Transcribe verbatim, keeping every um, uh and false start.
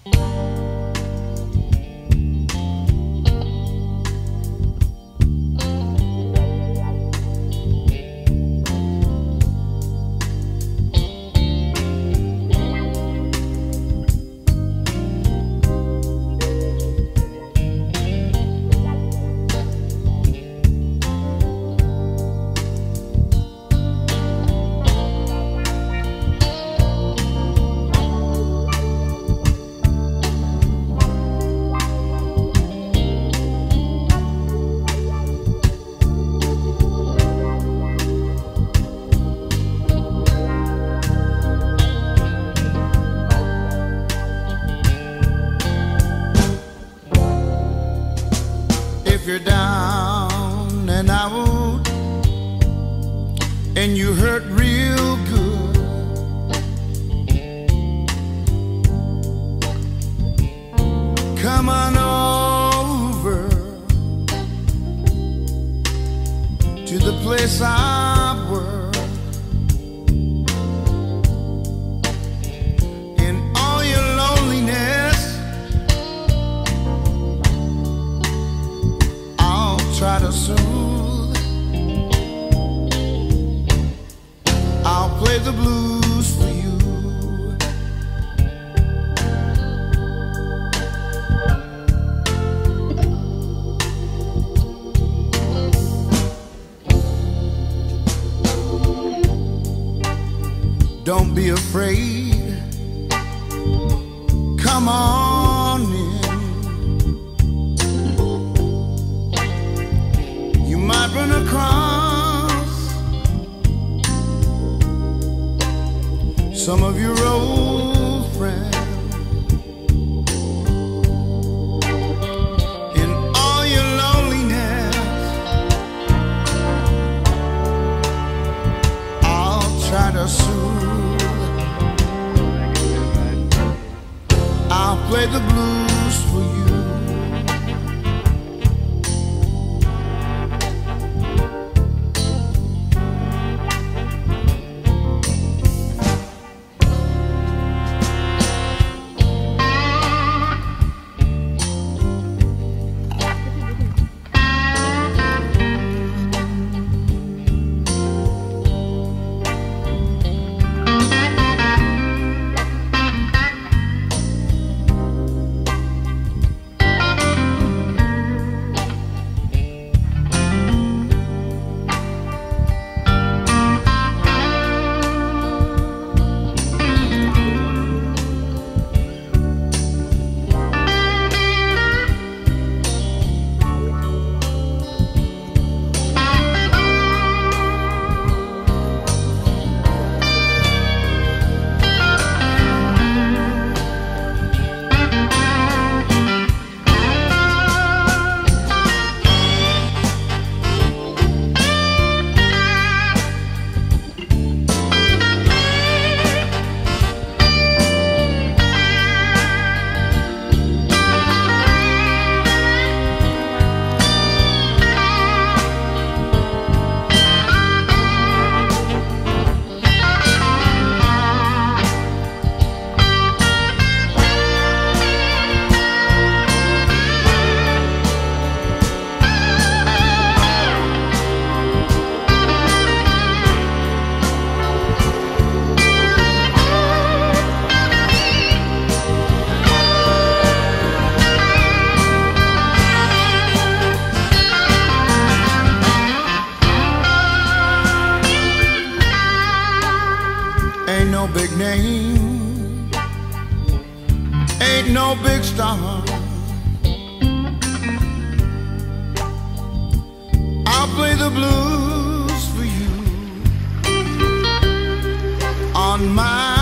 If you're down and out and you hurt real good, come on over to the place I work. In all your loneliness, try to soothe. I'll play the blues for you. Don't be afraid. Come on in. Might run across some of your old friends. In all your loneliness, I'll try to soothe. I'll play the blues for you. Ain't no big name, ain't no big star. I'll play the blues for you on my